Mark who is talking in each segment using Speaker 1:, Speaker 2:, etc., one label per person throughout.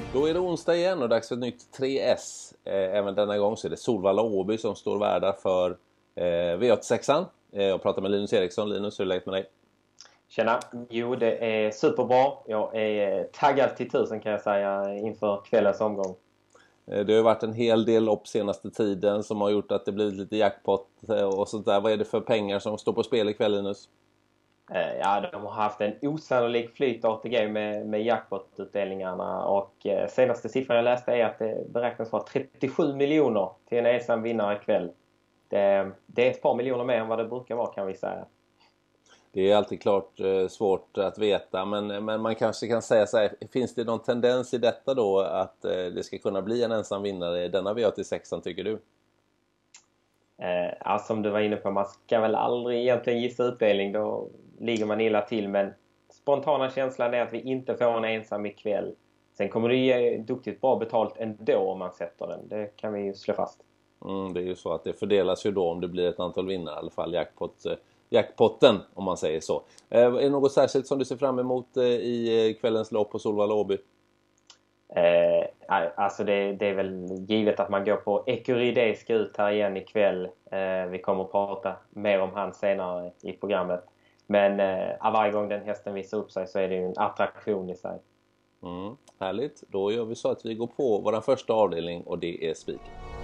Speaker 1: Då är det onsdag igen och dags för ett nytt 3S. Även denna gång så är det Solvalla Åby som står värdar för V86an. Jag pratar med Linus Eriksson. Linus, hur är det läget med dig?
Speaker 2: Tjena, jo det är superbra. Jag är taggad till 1000 kan jag säga inför kvällens omgång.
Speaker 1: Det har varit en hel del lopp senaste tiden som har gjort att det blivit lite jackpot och sånt där. Vad är det för pengar som står på spel ikväll, Linus?
Speaker 2: Ja, de har haft en osannolik flytartig grej med jackpot-utdelningarna och senaste siffran jag läste är att det beräknas vara 37 miljoner till en ensam vinnare ikväll. Det är ett par miljoner mer än vad det brukar vara, kan vi säga.
Speaker 1: Det är alltid klart svårt att veta, men man kanske kan säga så här, finns det någon tendens i detta då att det ska kunna bli en ensam vinnare i denna V86an, tycker du?
Speaker 2: Ja, som du var inne på, man ska väl aldrig egentligen gissa utdelning, då ligger man illa till, men spontana känslan är att vi inte får en ensam ikväll. Sen kommer det ge duktigt bra betalt ändå om man sätter den, det kan vi ju slå fast.
Speaker 1: Det är ju så att det fördelas ju då om det blir ett antal vinnare, i alla fall jackpotten om man säger så. Är det något särskilt som du ser fram emot i kvällens lopp på Solvalla Åby?
Speaker 2: Alltså det är väl givet att man går på Ecuride ska ut här igen ikväll. Vi kommer att prata mer om han senare i programmet. Men varje gång den hästen visar upp sig så är det ju en attraktion i sig.
Speaker 1: Härligt, då gör vi så att vi går på vår första avdelning och det är spik.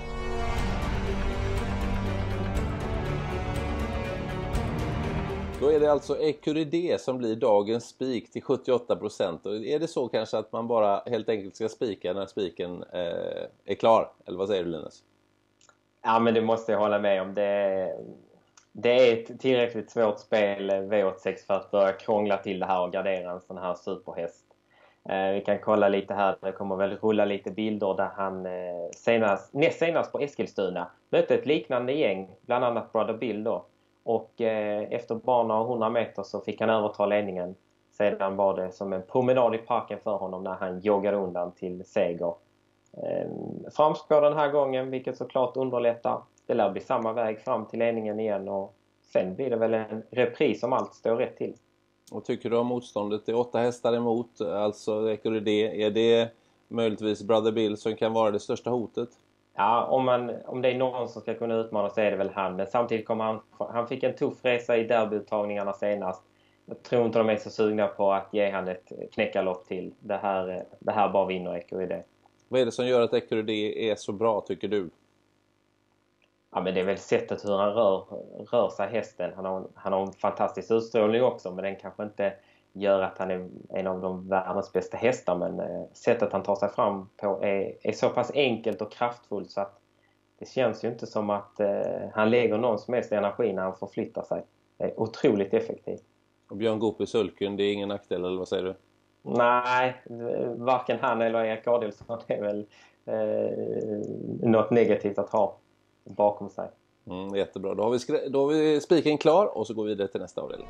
Speaker 1: Då är det alltså Ecuride som blir dagens spik till 78%. Och är det så kanske att man bara helt enkelt ska spika när spiken är klar? Eller vad säger du, Linus?
Speaker 2: Ja, men det måste jag hålla med om. Det är ett tillräckligt svårt spel V86 för att börja krångla till det här och gardera en sån här superhäst. Vi kan kolla lite här. Det kommer väl rulla lite bilder där han näst senast på Eskilstuna mötte ett liknande gäng, bland annat Brother Bill då. Och efter bara några 100 meter så fick han överta ledningen. Sedan var det som en promenad i parken för honom när han joggade undan till seger. Framspår den här gången, vilket såklart underlättar. Det lär bli samma väg fram till ledningen igen och sen blir det väl en repris om allt står rätt till.
Speaker 1: Och tycker du om motståndet? Det är 8 hästar emot, alltså Ecuride. Är det möjligtvis Brother Bill som kan vara det största hotet?
Speaker 2: Ja, om det är någon som ska kunna utmana så är det väl han. Men samtidigt kommer han fick en tuff resa i derbyuttagningarna senast. Jag tror inte de är så sugna på att ge han ett knäckarlopp till. Det här bara vinner Ecuride.
Speaker 1: Vad är det som gör att Ecuride är så bra, tycker du?
Speaker 2: Ja, men det är väl sättet hur han rör sig hästen. Han har en fantastisk utstrålning också, men den kanske inte gör att han är en av de världens bästa hästar, men sättet han tar sig fram på är så pass enkelt och kraftfullt så att det känns ju inte som att han lägger någon som helst energi när han förflyttar sig. Det är otroligt effektivt.
Speaker 1: Och Björn Goop i sulken, det är ingen nackdel, eller vad säger du?
Speaker 2: Nej, varken han eller Erik Adelsson är väl något negativt att ha bakom sig.
Speaker 1: Jättebra, då har vi spiken klar och så går vi vidare till nästa avdelning.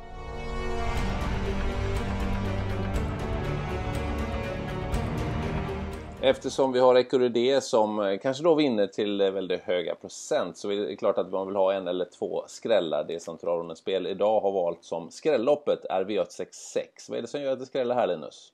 Speaker 1: Eftersom vi har Ecuride som kanske då vinner till väldigt höga procent så är det klart att man vill ha en eller två skrällar. Det som Travronens spel idag har valt som skrälloppet är V866. Vad är det som gör att det skrällar här, Linus?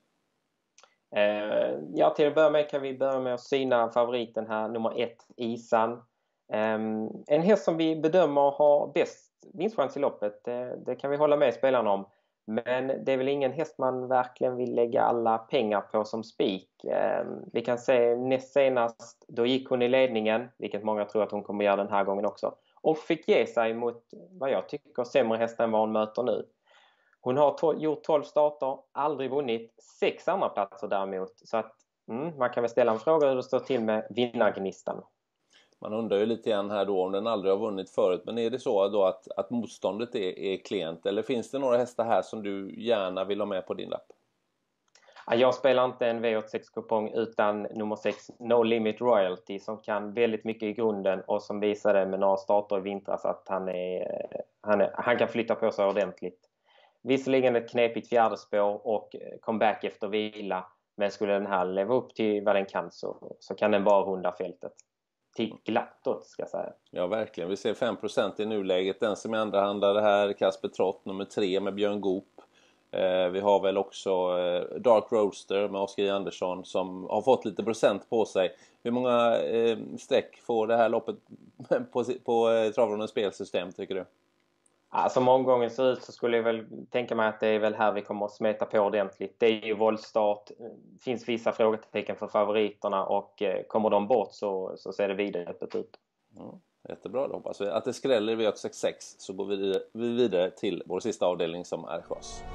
Speaker 2: Ja, till att börja med kan vi börja med att syna favoriten här, nummer 1, Isan. En häst som vi bedömer har bäst vinstchans i loppet, det kan vi hålla med spelarna om. Men det är väl ingen häst man verkligen vill lägga alla pengar på som spik. Vi kan se näst senast, då gick hon i ledningen, vilket många tror att hon kommer göra den här gången också. Och fick ge sig mot vad jag tycker sämre hästar än vad hon möter nu. Hon har gjort 12 starter, aldrig vunnit, 6 andra platser däremot. Så att man kan väl ställa en fråga hur det står till med vinnargnistan.
Speaker 1: Man undrar ju lite grann här då om den aldrig har vunnit förut. Men är det så då att motståndet är klent? Eller finns det några hästar här som du gärna vill ha med på din lapp?
Speaker 2: Jag spelar inte en V86-kupong utan nummer 6, No Limit Royalty, som kan väldigt mycket i grunden och som visade med några starter i vintras att han kan flytta på sig ordentligt. Visserligen ett knepigt fjärde spår och comeback efter vila, men skulle den här leva upp till vad den kan så kan den bara runda fältet. Till glatt åt, ska jag säga.
Speaker 1: Ja, verkligen. Vi ser 5% i nuläget. Den som är andra handlade här, Kasper Trott, nummer 3 med Björn Goop. Vi har väl också Dark Roadster med Oskar J. Andersson som har fått lite procent på sig. Hur många streck får det här loppet på Travronens spelsystem tycker du?
Speaker 2: Ja, som omgången ser ut så skulle jag väl tänka mig att det är väl här vi kommer att smeta på ordentligt. Det är ju voltstart, finns vissa frågetecken för favoriterna och kommer de bort så ser det vidöppet ut.
Speaker 1: Jättebra, då hoppas vi att det skräller vid 866 så går vi vidare till vår sista avdelning som är chas.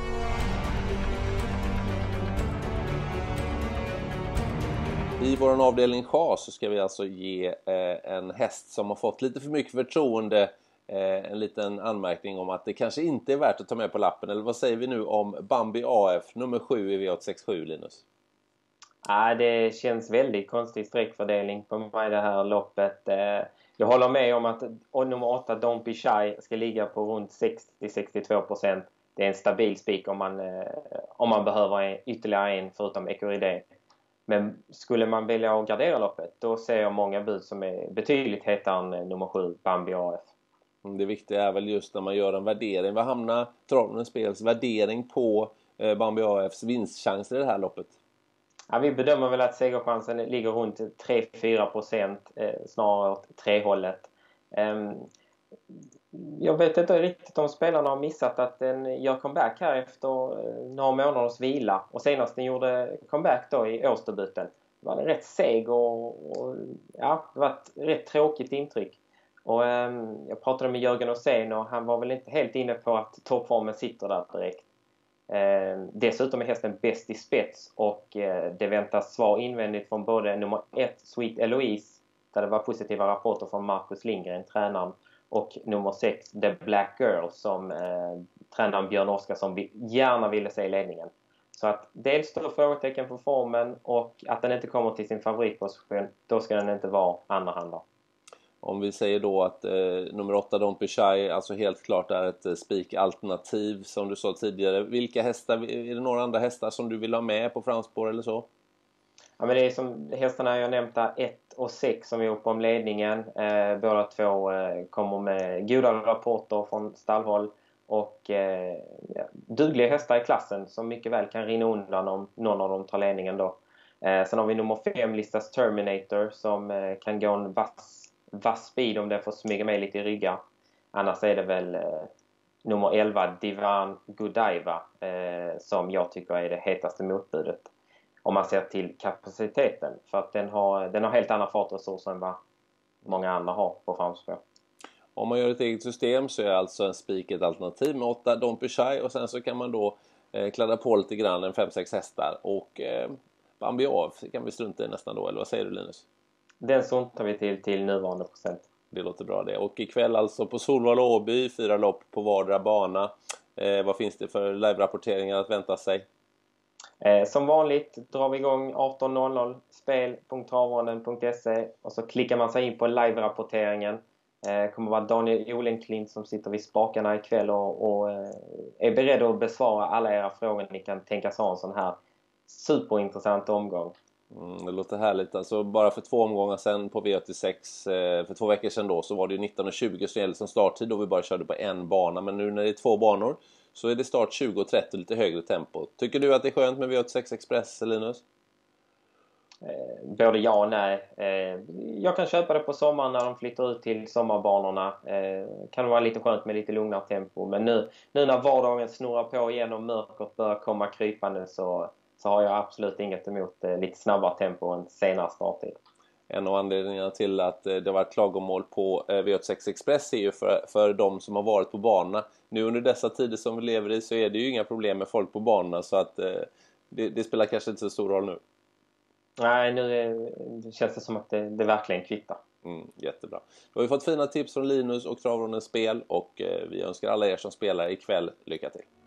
Speaker 1: I vår avdelning chas så ska vi alltså ge en häst som har fått lite för mycket förtroende en liten anmärkning om att det kanske inte är värt att ta med på lappen. Eller vad säger vi nu om Bambi AF nummer 7 i V867, Linus?
Speaker 2: Ja, det känns väldigt konstig sträckfördelning på mig det här loppet. Jag håller med om att nummer 8 Don't Be Shy ska ligga på runt 60-62%. Det är en stabil spik om man behöver ytterligare en förutom Ecuridé. Men skulle man välja att gardera loppet, då ser jag många bud som är betydligt hetare än nummer 7 Bambi AF.
Speaker 1: Det viktiga är väl just när man gör en värdering. Vad hamnar Travronens spels värdering på Bambi AFs vinstchanser i det här loppet?
Speaker 2: Ja, vi bedömer väl att segerchansen ligger runt 3-4%, snarare åt 3-hållet. Jag vet inte riktigt om spelarna har missat att den gör comeback här efter några månaders vila. Och senast den gjorde comeback då i årsdebuten. Det var en rätt seg och ja, det var ett rätt tråkigt intryck. Och jag pratade med Jörgen Åsén och han var väl inte helt inne på att toppformen sitter där direkt. Dessutom är hästen bäst i spets och det väntas svar invändigt från både nummer 1 Sweet Eloise, där det var positiva rapporter från Marcus Lindgren, tränaren, och nummer 6 The Black Girl som tränaren Björn Oskarsson gärna ville se i ledningen. Så att dels står frågetecken för formen och att den inte kommer till sin favoritposition, då ska den inte vara andrahandare.
Speaker 1: Om vi säger då att nummer 8 Don't Be Shy alltså helt klart är ett spikalternativ som du sa tidigare. Vilka hästar, är det några andra hästar som du vill ha med på framspår eller så?
Speaker 2: Ja, men det är som hästarna jag nämnt där, 1 och 6 som är uppe om ledningen. Båda två kommer med goda rapporter från stallhåll och dugliga hästar i klassen som mycket väl kan rinna undan om någon av dem tar ledningen då. Sen har vi nummer 5 Listas Terminator som kan gå en vass speed om den får smyga med lite i ryggar. Annars är det väl nummer 11 Divan Godiva som jag tycker är det hetaste motbudet. Om man ser till kapaciteten. För att den har helt andra fartresurser än vad många andra har på framspår.
Speaker 1: Om man gör ett eget system så är alltså en spik ett alternativ med 8 Don't Be Shy. Och sen så kan man då kladda på lite grann en 5-6 hästar. Och Bambi AF kan vi strunta i nästan då. Eller vad säger du, Linus?
Speaker 2: Den struntar vi till nuvarande procent.
Speaker 1: Det låter bra det. Och ikväll alltså på Solvalla Åby 4 lopp på vardera bana. Vad finns det för live-rapporteringar att vänta sig?
Speaker 2: Som vanligt drar vi igång 18.00 spel.travronden.se och så klickar man sig in på live-rapporteringen. Det kommer vara Daniel Olenklint som sitter vid spakarna ikväll och är beredd att besvara alla era frågor ni kan tänkas ha en sån här superintressant omgång.
Speaker 1: Det låter härligt. Alltså bara för 2 omgångar sedan på V86 för 2 veckor sedan då så var det 19:20 som gällde som starttid då vi bara körde på en bana. Men nu när det är 2 banor så är det start 20:30 lite högre tempo. Tycker du att det är skönt med V86 Express, Linus?
Speaker 2: Både ja och nej. Jag kan köpa det på sommaren när de flyttar ut till sommarbanorna. Kan vara lite skönt med lite lugnare tempo. Men nu när vardagen snurrar på igen och mörkret börjar komma krypande så har jag absolut inget emot lite snabbare tempo än senare starttid.
Speaker 1: En av anledningarna till att det har varit klagomål på V86 Express är ju för de som har varit på banorna. Nu under dessa tider som vi lever i så är det ju inga problem med folk på banorna så att det spelar kanske inte så stor roll nu.
Speaker 2: Nej, nu känns det som att det verkligen kvittar.
Speaker 1: Jättebra. Då har vi fått fina tips från Linus och Travrondens spel och vi önskar alla er som spelar ikväll lycka till.